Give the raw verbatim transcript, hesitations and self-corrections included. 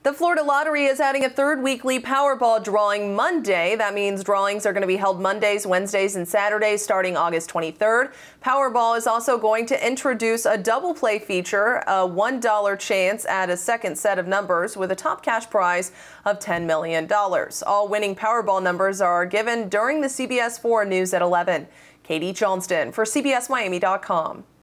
The Florida Lottery is adding a third weekly Powerball drawing Monday. That means drawings are going to be held Mondays, Wednesdays, and Saturdays starting August twenty-third. Powerball is also going to introduce a double play feature, a one dollar chance at a second set of numbers with a top cash prize of ten million dollars. All winning Powerball numbers are given during the C B S four News at eleven. Katie Johnston for C B S Miami dot com.